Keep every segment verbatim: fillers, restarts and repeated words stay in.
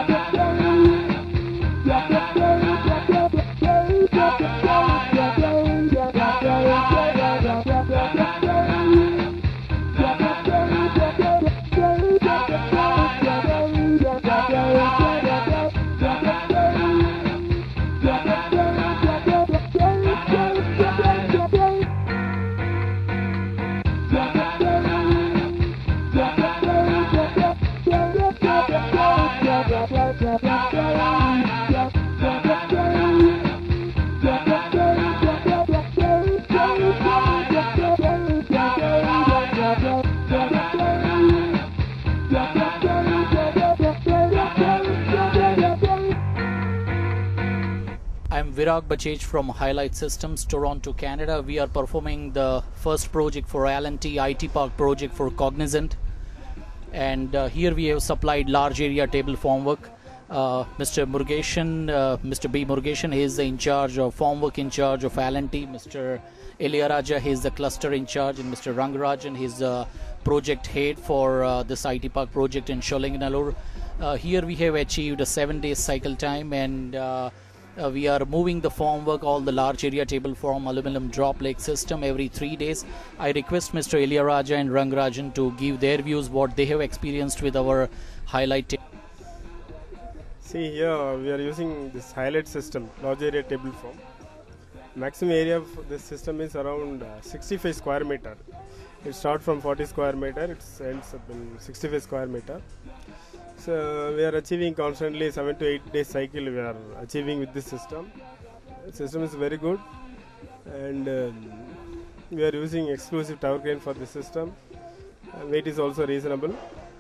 I'm Virag Bachej from Highlight Systems, Toronto, Canada. We are performing the first project for L and T I T Park project for Cognizant. And uh, here we have supplied large area table formwork. Uh, Mister Murugeshan, uh, Mister B. Murugeshan, he is the in charge of formwork in charge of L and T. Mister Iliyaraja, he is the cluster in charge, and Mister Rangarajan, he is the project head for uh, this I T Park project in Sholinganallur. Uh, here we have achieved a seven days cycle time, and uh, uh, we are moving the formwork, all the large area table form aluminum drop leg system every three days. I request Mister Iliyaraja and Rangarajan to give their views what they have experienced with our highlight table. See here we are using this highlight system, large area table form. Maximum area of this system is around uh, sixty-five square meter. It starts from forty square meter, it ends up in sixty-five square meter. So we are achieving constantly seven to eight day cycle we are achieving with this system. The system is very good, and um, we are using exclusive tower crane for this system. Uh, weight is also reasonable.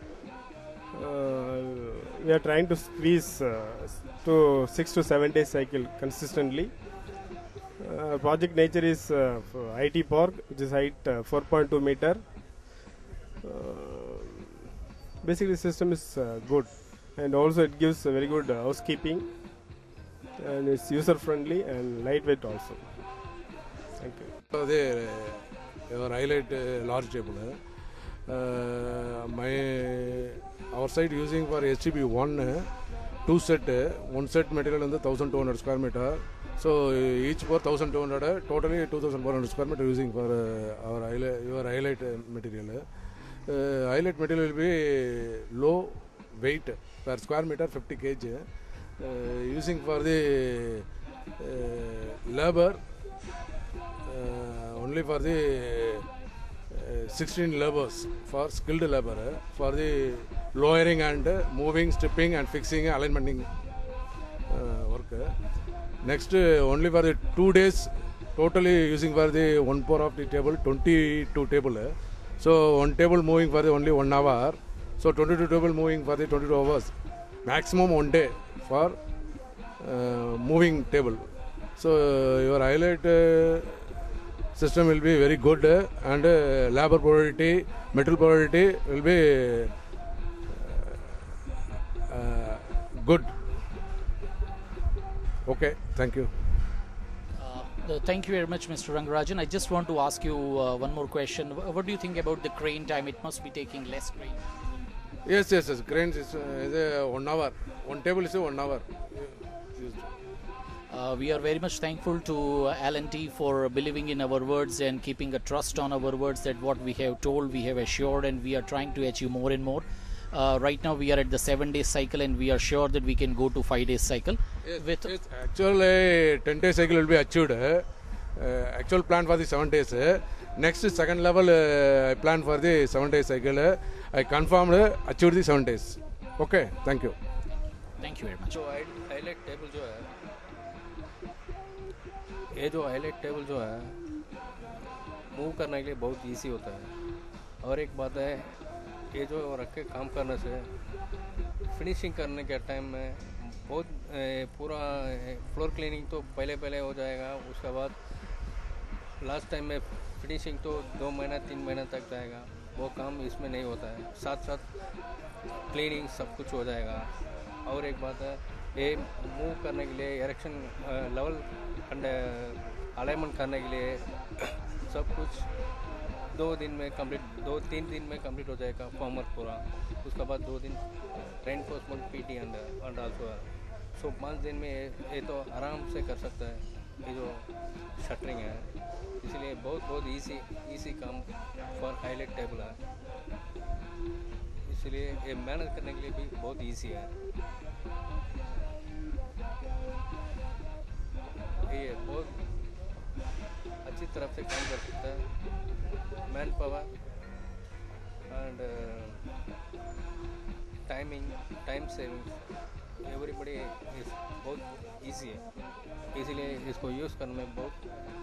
Uh, we are trying to squeeze uh, to six to seven day cycle consistently. Uh, project nature is uh, for I T Park, which is height uh, four point two meter. Uh, basically, the system is uh, good, and also it gives a very good uh, housekeeping, and it's user friendly and lightweight also. Thank you. So there, uh, our highlight uh, large table. Uh, my our site using for H T B one uh, two set uh, one set material in the one thousand two hundred square meter. So uh, each for one thousand two hundred, uh, totally two thousand four hundred square meter using for uh, our highlight, your highlight uh, material. Uh, highlight material will be low weight per square meter fifty kilograms. Uh, using for the uh, labor uh, only for the uh, sixteen laborers for skilled labor uh, for the lowering and uh, moving, stripping and fixing, alignmenting uh, work. Uh. Next, uh, only for the two days, totally using for the one pour of the table, twenty-two table. Uh. So one table moving for the only one hour. So twenty-two table moving for the twenty-two hours. Maximum one day for uh, moving table. So uh, your highlight uh, system will be very good, uh, and uh, labor productivity, metal productivity will be uh, uh, good. Okay, thank you. Uh, thank you very much, Mister Rangarajan. I just want to ask you uh, one more question. What do you think about the crane time? It must be taking less crane. Yes, yes, yes. Cranes is, uh, is a one hour. One table is a one hour. Uh, we are very much thankful to L and T for believing in our words and keeping a trust on our words that what we have told, we have assured, and we are trying to achieve more and more. Uh, right now we are at the seven day cycle, and we are sure that we can go to five day cycle. Yes, with yes, actually ten day cycle will be achieved. Uh, actual plan for the seven days. Uh, next second level uh, plan for the seven day cycle. Uh, I confirmed uh, achieved the seven days. Okay, thank you. Thank you very much. जो highlight table जो है, ये जो highlight table जो है move करने के लिए बहुत इजी होता है। और एक बात है, ये जो रख के काम करने से फिनिशिंग करने के टाइम में बहुत ए, पूरा फ्लोर क्लीनिंग तो पहले पहले हो जाएगा, उसके बाद लास्ट टाइम में फिनिशिंग तो दो महीना तीन महीना तक जाएगा। वो काम इसमें नहीं होता है, साथ साथ क्लीनिंग सब कुछ हो जाएगा। और एक बात है, ये मूव करने के लिए इरेक्शन लेवल एंड अलाइनमेंट करने के लिए सब कुछ दो दिन में कंप्लीट दो तीन दिन में कंप्लीट हो जाएगा फॉर्म वर्क पूरा. उसके बाद दो दिन reinforcement PT and and also. So पाँच दिन में ये, ये तो आराम से कर सकता है ये जो शटरिंग है. इसलिए बहुत बहुत इजी इजी काम फॉर हाईलाइट टेबल है. इसलिए ये मैनेज करने के लिए भी बहुत इजी है. ये बहुत अच्छी तरफ से काम कर सकता है. Man power and timing time saving everybody is बहुत इजी है. इसीलिए इसको यूज़ करने में बहुत.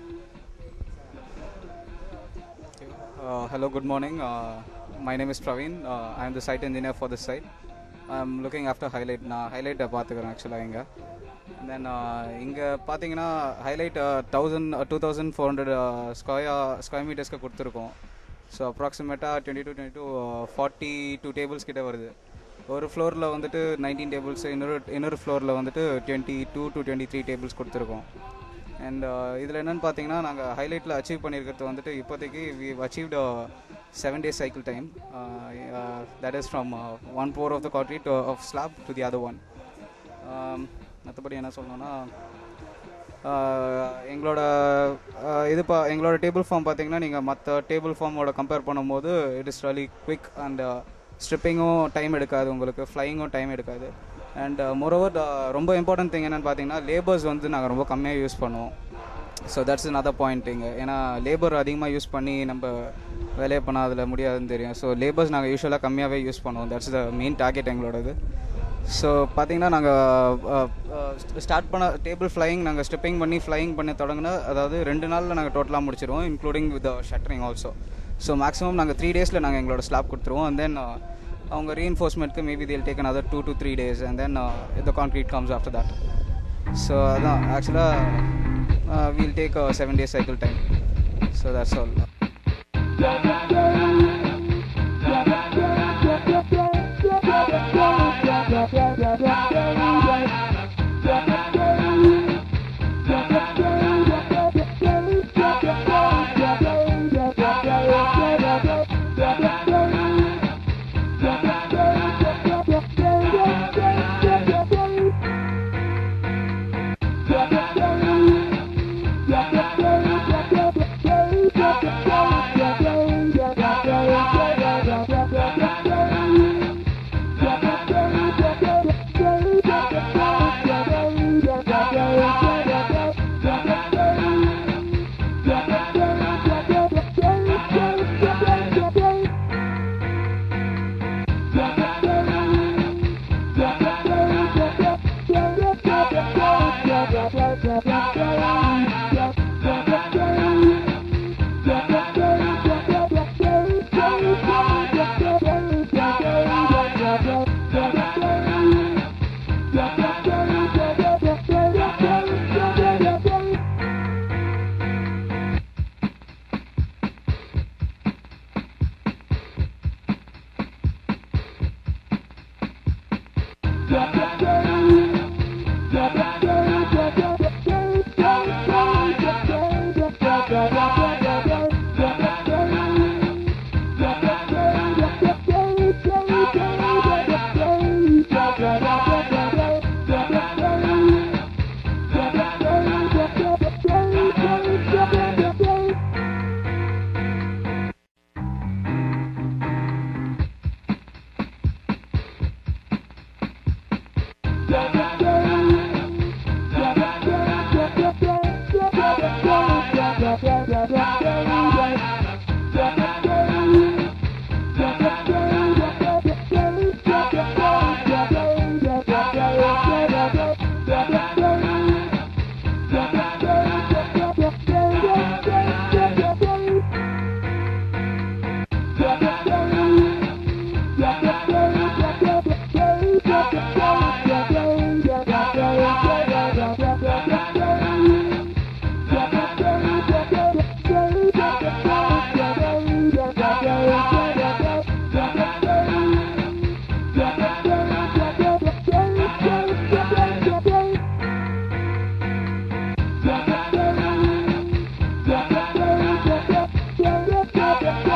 Uh, hello, good morning. Uh, my name is Praveen. Uh, I am the site engineer for this site. I am looking after highlight. நான் highlight பார்த்துக்கிறேன் ஆக்சுவலாக இங்கே. தென் இங்கே பார்த்தீங்கன்னா highlight thousand two thousand four hundred square square மீட்டர்ஸ்க்கு கொடுத்துருக்கோம். So அப்ராக்சிமேட்டாக twenty two twenty two forty two tables கிட்டே வருது. ஒரு ஃப்ளோரில் வந்துட்டு நைன்டீன் டேபிள்ஸ், இன்னொரு இன்னொரு ஃப்ளோரில் வந்துட்டு twenty two to twenty three tables கொடுத்துருக்கோம். அண்ட் இதில் என்னென்னு பார்த்தீங்கன்னா நாங்கள் ஹைலைட்டில் அச்சீவ் பண்ணியிருக்கிறது வந்துட்டு இப்போதைக்கு we achieved seven days cycle time. That is from one pour of the concrete of slab to the other one. மற்றபடி என்ன சொல்லணும்னா எங்களோட இது பா எங்களோட டேபிள் ஃபார்ம் பார்த்தீங்கன்னா நீங்கள் மற்ற டேபிள் ஃபார்மோட கம்பேர் பண்ணும்போது it is really quick and ஸ்ட்ரிப்பிங்கும் டைம் எடுக்காது, உங்களுக்கு ஃப்ளையிங்கும் டைம் எடுக்காது. அண்ட் மோரோவர் ரொம்ப இம்பார்ட்டன்ட் திங் என்னென்னு பார்த்தீங்கன்னா லேபர்ஸ் வந்து நாங்கள் ரொம்ப கம்மியாக யூஸ் பண்ணுவோம். ஸோ தட்ஸ் another பாயிண்ட் இங்கே. ஏன்னா லேபர் அதிகமாக யூஸ் பண்ணி நம்ம வேலையை பண்ணால் அதில் முடியாதுன்னு தெரியும். ஸோ லேபர்ஸ் நாங்கள் யூஸ்வலாக கம்மியாகவே யூஸ் பண்ணுவோம். தட்ஸ் த மெயின் டார்கெட் எங்களோடது. ஸோ பார்த்தீங்கன்னா நாங்கள் ஸ்டார்ட் பண்ண டேபிள் ஃப்ளையிங் நாங்கள் ஸ்டெப்பிங் பண்ணி ஃப்ளையிங் பண்ணி தொடங்கினா அதாவது ரெண்டு நாளில் நாங்கள் டோட்டலாக முடிச்சிடுவோம், including with shuttering also. So maximum நாங்கள் த்ரீ டேஸில் நாங்கள் எங்களோட ஸ்லாப் கொடுத்துருவோம். அண்ட் தென் அவங்க ரீஎன்ஃபோர்ஸ்மெண்ட்க்கு maybe they'll take another two to three days and then the concrete comes after that. So அதான் ஆக்சுவலாக we'll take a seven day cycle time. So that's all. Yeah.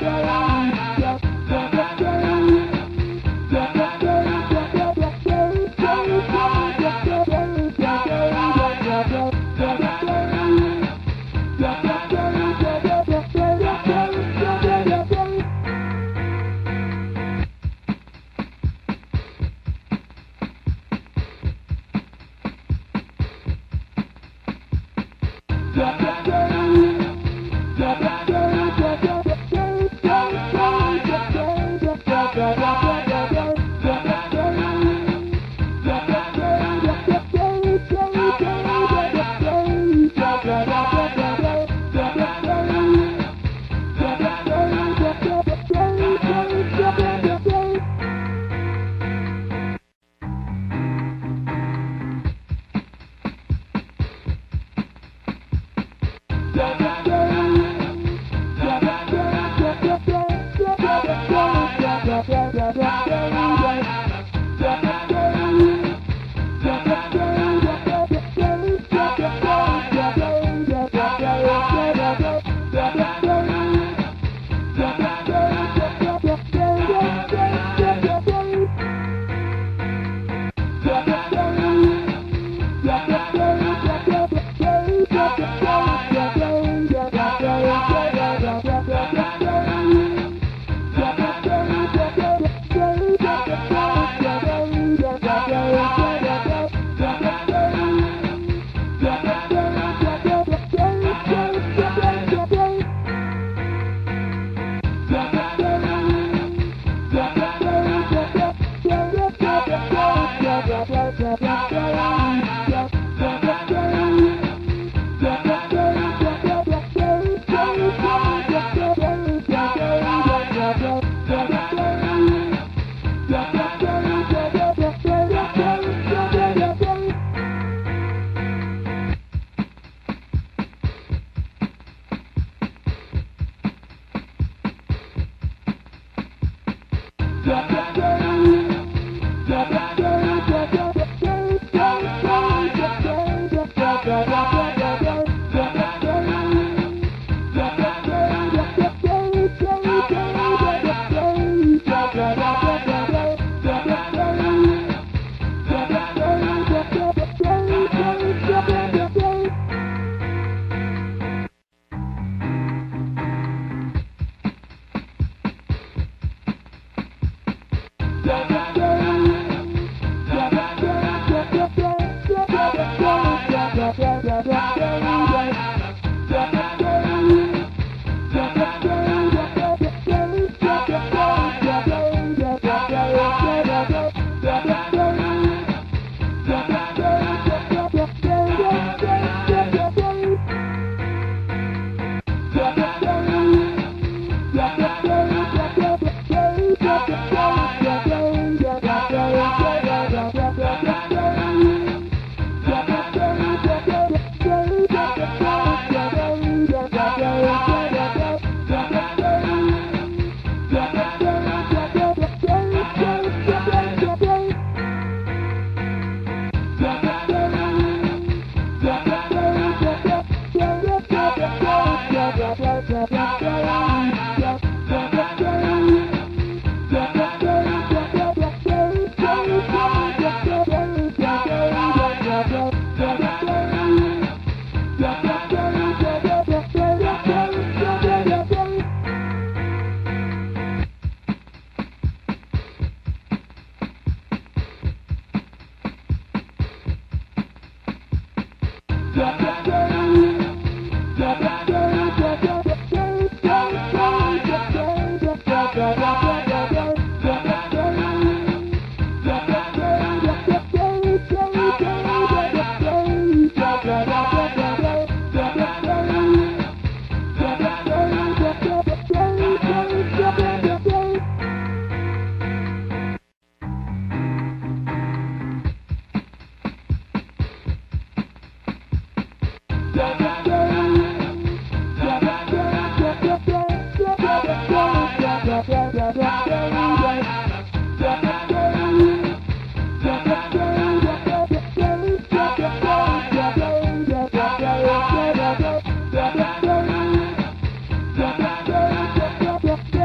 Yeah.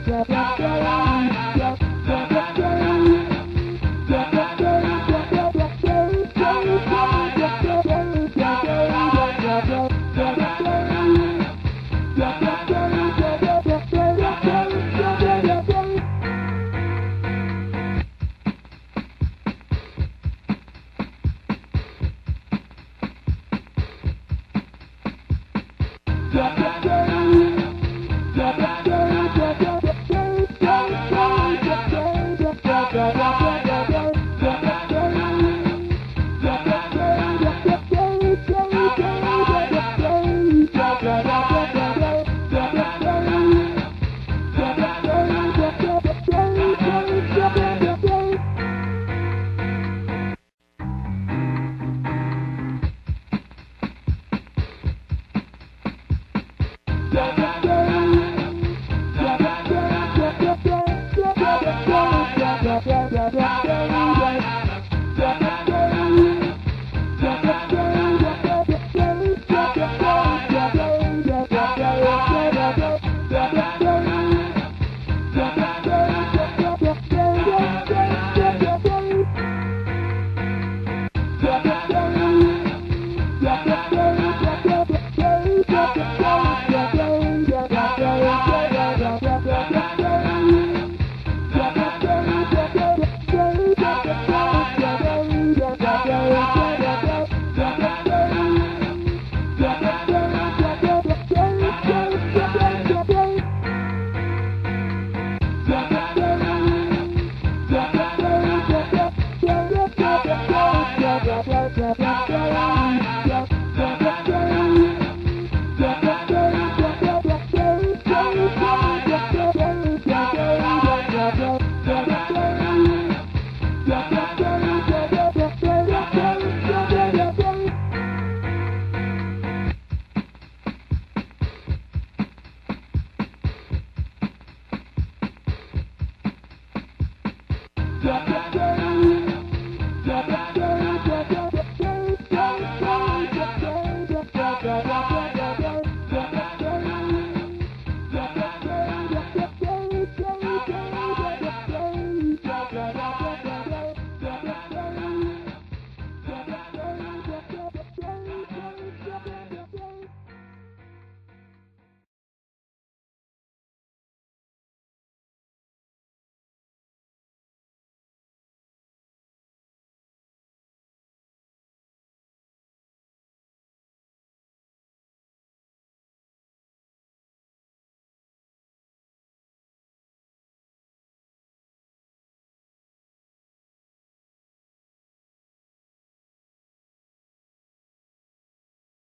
Yeah.